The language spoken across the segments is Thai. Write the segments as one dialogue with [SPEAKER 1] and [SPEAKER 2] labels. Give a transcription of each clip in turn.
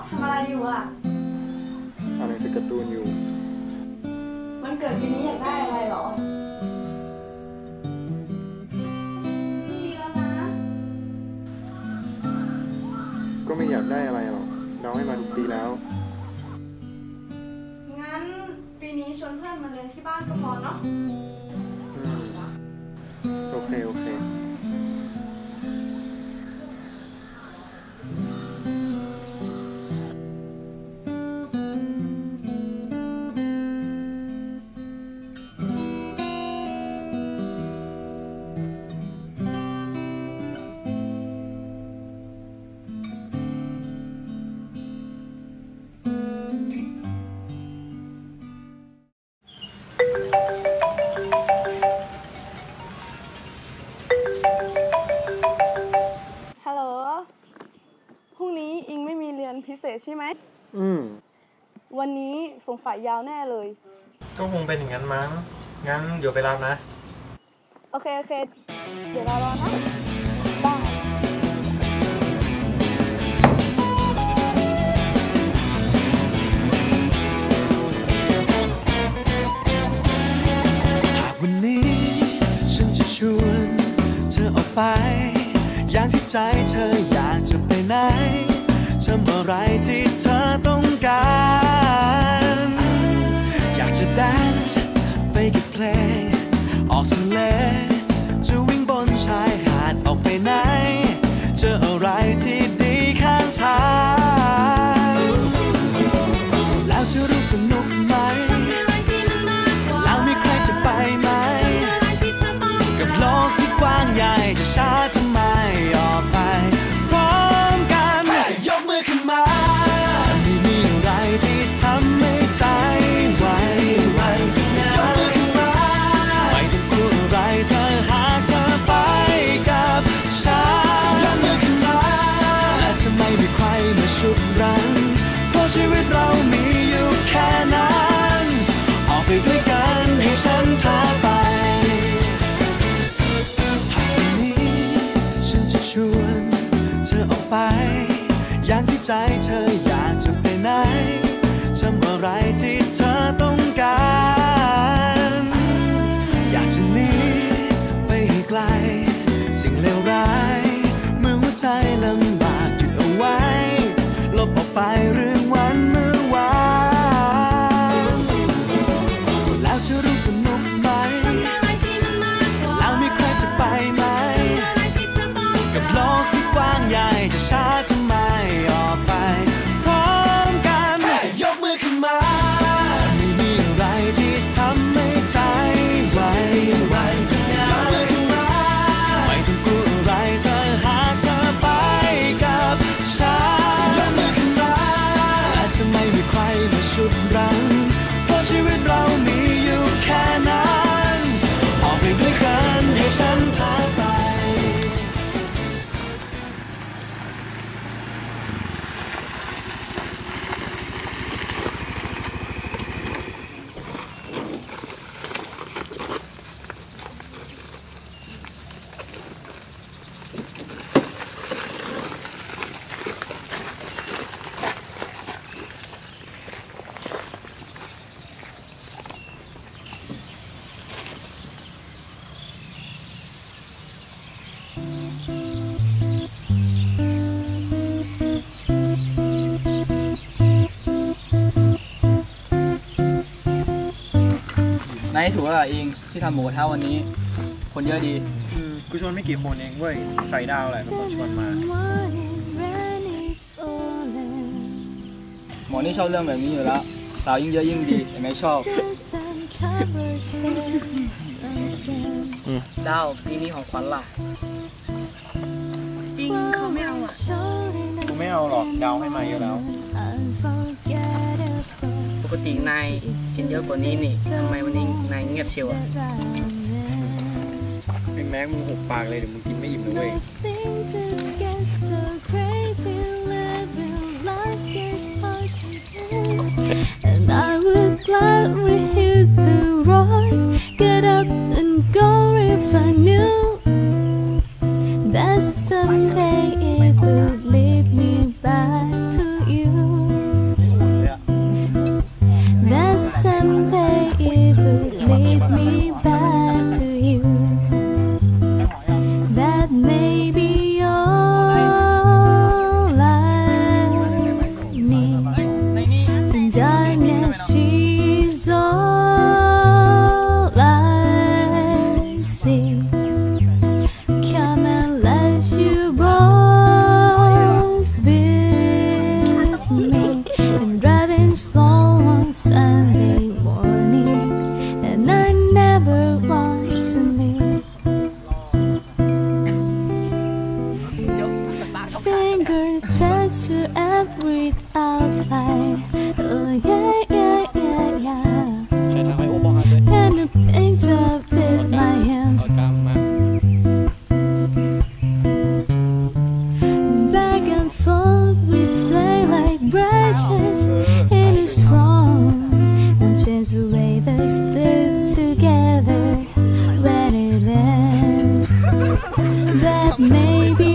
[SPEAKER 1] ทำอะไรอยู่อ่ะ
[SPEAKER 2] อ่านหนังสือการ์ตูนอยู่
[SPEAKER 1] มันเกิดปีนี้อยากได้อะไรหรอดีแล้วนะ
[SPEAKER 2] ก็ไม่อยากได้อะไรหรอกน้องให้มาทุกปีแล้ว
[SPEAKER 1] งั้นปีนี้ชวนเพื่อนมาเรียนที่บ้านก็พอเนาะ
[SPEAKER 2] โอเค
[SPEAKER 1] ฮัลโหลพรุ่งนี้อิงไม่มีเรียนพิเศษใช่ไหมวันนี้สงสัยยาวแน่เลย
[SPEAKER 2] ก็คงเป็นอย่างนั้นมั้งงั้นเดี๋ยวไปรับนะ
[SPEAKER 1] โอเคเดี๋ยวรอนะบ้าย
[SPEAKER 3] วันนี้ฉันจะชวนเธอออกไปอย่างที่ใจเธออยากจะไปไหนทำอะไรที่เธอต้องการอยากจะแดนซ์ไปกับเพลงออกทะเลจะวิ่งบนชายหาดออกไปไหนเจออะไรที่ดีข้างทางแล้วจะรู้สนุกไหมแล้วมีใครจะไปไหมกับโลกที่กว้างใหญ่จะช้าทำไมออกไปพร้อมกันยกมือขึ้นมาจะไม่มีอะไรที่ทำให้ใจไหวทั้งนั้นยกมือขึ้นมาไม่ต้องกลัวอะไรเธอหากเธอไปกับฉันยกมือขึ้นมาและจะไม่มีใครมาฉุดรั้งเพราะชีวิตเรามีอยู่แค่นั้นออกไปด้วยกันให้ฉันพาไปชวนเธอออกไปอย่างที่ใจเธออยากจะไปไหนทำอะไรที่เธอต้องการอยากจะหนีไปให้ไกลสิ่งเลวร้ายเมื่อหัวใจลำบากหยุดเอาไว้ลบออกไปเรื่องวันเมื่อวานแล้วจะรู้สนุกไหมแล้วมีใครจะไปไหมกับโลกที่กว้างใหญ่จะช้าทำไมออกไปพร้อมกันยกมือขึ้นมาจะไม่มีอะไรที่ทำให้ใจไหวทั้งนั้นยกมือขึ้นมาไม่ต้องกลัวอะไรเธอหากเธอไปกับฉันยกมือขึ้นมาและจะไม่มีใครมาฉุดรั้งเพราะชีวิตเรามีอยู่แค่นั้นออกไปด้วยกันให้ฉันพาไป
[SPEAKER 4] นายถูกอ่ะอิงที่ทำหมูกระทะวันนี้คนเยอะดี
[SPEAKER 2] กูชวนไม่กี่คนเองเว้ยใส่ดาวแหละก็บอกชวนมา
[SPEAKER 4] หมอนี่ชอบเรื่องแบบนี้อยู่แล้วสาวยิ่งเยอะยิ่งดีแต่ไม่ชอบดาวปีนี้ของขวัญล่ะ
[SPEAKER 1] อิงเขาไม่เอาอ่ะ
[SPEAKER 2] กูไม่เอาหรอกดาวให้มาเยอะแล้ว
[SPEAKER 4] ปกตินายกินเยอะกว่านี้นี่ทำไมวันนี้นายเงียบเชียวอ่ะ
[SPEAKER 2] เป็นแม็กมึงหุบปากเลยเดี๋ยวมึงกินไม่อิ่มนะเว้ย
[SPEAKER 5] And I would gladly hit the road, get up and go if I knew that someday it would lead me back to you. fingers trace to every outline. Oh yeah, yeah, yeah, yeah.
[SPEAKER 4] ใช้ทางไปโอ้บอกกันเลย
[SPEAKER 5] And a picture with my hands.
[SPEAKER 4] กลางมา
[SPEAKER 5] Back and forth we sway like branches in a storm, and change the way they stick together when it ends. That may be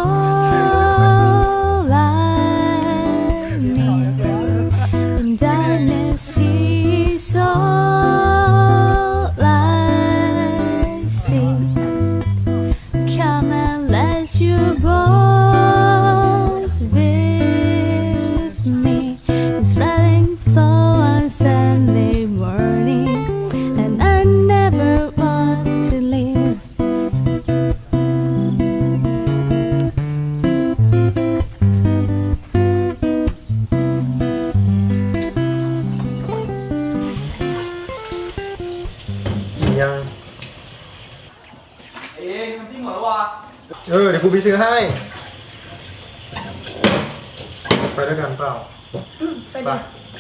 [SPEAKER 5] all I need. In darkness she's all I see. Come and let your voice with me. It's running low on Sunday morning, and I never want to leave.
[SPEAKER 2] ยัง
[SPEAKER 4] เอ๊ะน้ำจิ้มหมดแล้ววะ
[SPEAKER 2] เดี๋ยวกูไปซื้อให้ ไปด้วยกันเปล่า
[SPEAKER 1] ไปดิ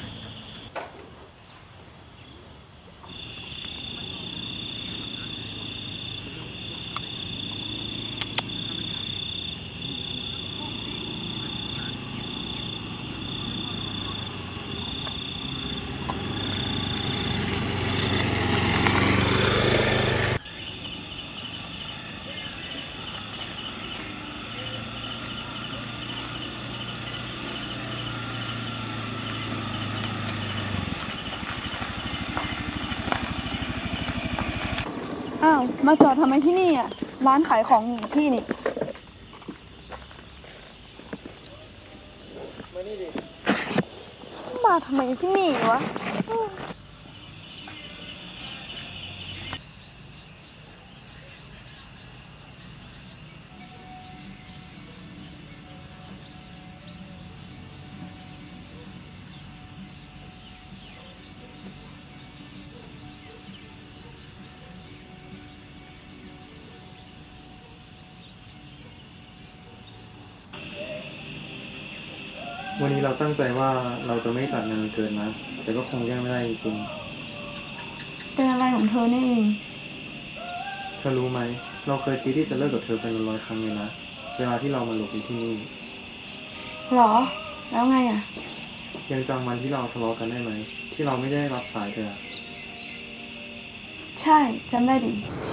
[SPEAKER 1] อ้าว มาจอดทำไมที่นี่อ่ะ ร้านขายของของพี่นี่ มาทำไมที่นี่วะ
[SPEAKER 2] วันนี้เราตั้งใจว่าเราจะไม่จัดงานวันเกิดนะ แต่ก็คงแย่งไม่ได้จริง
[SPEAKER 1] เป็นอะไรของเธอนี่เอง
[SPEAKER 2] ๆเธอรู้ไหม เราเคยคิดที่จะเลิกกับเธอเป็นร้อยครั้งเลยนะ เวลาที่เรามาหลบอยู่ที่นี่
[SPEAKER 1] หรอ แล้วไงอ่ะ
[SPEAKER 2] ยังจำวันที่เราทะเลาะกันได้ไหม ที่เราไม่ได้รับสายเธอ
[SPEAKER 1] ใช่จำได้ดิ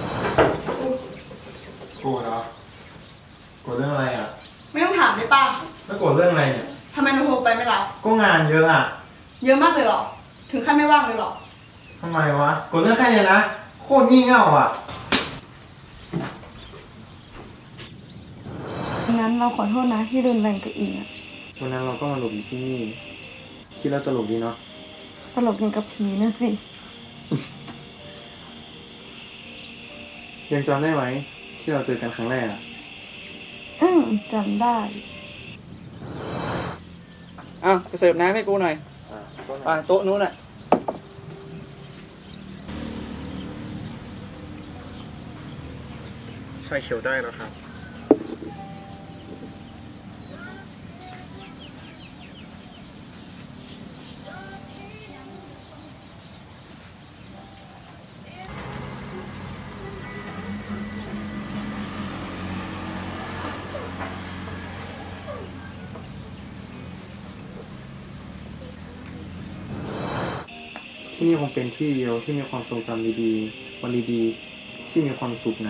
[SPEAKER 2] โกรธเหรอ โกรธเรื่องอะไรอ่ะ
[SPEAKER 1] ไม่ต้องถามได้ป่ะ
[SPEAKER 2] แล้วโกรธเรื่องอะไรเนี่ย
[SPEAKER 1] ทำไมหนูโทรไปไม่รับ
[SPEAKER 2] ก็งานเยอะอ่ะ
[SPEAKER 1] เยอะมากเลยเหรอ ถึงขั้นไม่ว่างเลยเหรอ
[SPEAKER 2] ทำไมวะ โกรธเรื่องแค่เนี้ยนะ โคตรงี่เง่าอ่ะ
[SPEAKER 1] งั้นเราขอโทษนะที่รุนแรงกับอิงอะ
[SPEAKER 2] วันนั้นเราก็มาหลบอยู่ที่นี่ คิดแล้วตลกดีเนาะ
[SPEAKER 1] ตลกอย่างกับผีนั่นสิ
[SPEAKER 2] ยังจำได้ไหมที่เราเจอกันครั้งแรกอ่ะ
[SPEAKER 1] จำได้
[SPEAKER 4] อ้าวไปเสิร์ฟน้ำให้กูหน่อยไปโต๊ะนู้นน่ะ
[SPEAKER 2] ใช่เขียวได้แล้วครับ ที่นี่คงเป็นที่เดียวที่มีความทรงจำดีๆ วันดีๆ ที่มีความสุขนะ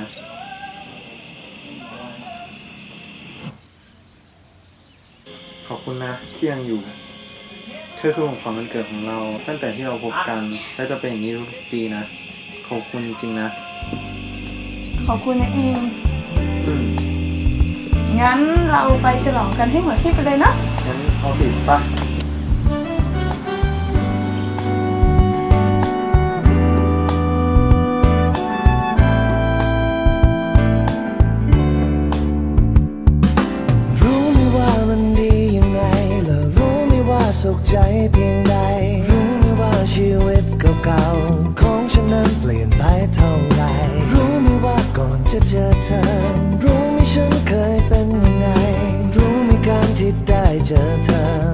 [SPEAKER 2] ขอบคุณนะที่ยังอยู่ เธอคือของขวัญวันเกิดของเรา ตั้งแต่ที่เราพบกัน และจะเป็นอย่างนี้ทุกปีนะ ขอบคุณจริงๆนะ
[SPEAKER 1] ขอบคุณนะอิง
[SPEAKER 2] อืม
[SPEAKER 1] งั้นเราไปฉลองกันให้หัวที่ไปเลยนะ
[SPEAKER 2] งั้นเอาสิป่ะ
[SPEAKER 3] สุขใจเพียงใดรู้ไหมว่าชีวิตเก่าๆของฉันนั้นเปลี่ยนไปเท่าไรรู้ไหมว่าก่อนจะเจอเธอรู้ไหมฉันเคยเป็นยังไงรู้ไหมกที่ได้เจอเธอ